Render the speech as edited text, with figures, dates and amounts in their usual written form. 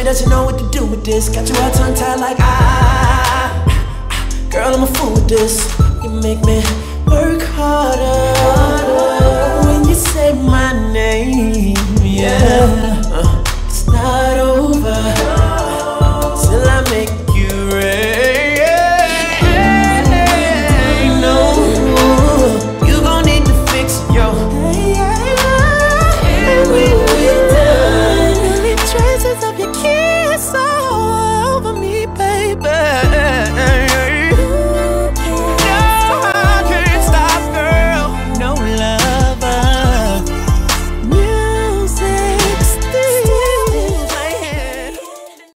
that you know what to do with this. Got you all tongue tied like girl, I'm a fool with this. You make me work harder when you say my name, yeah.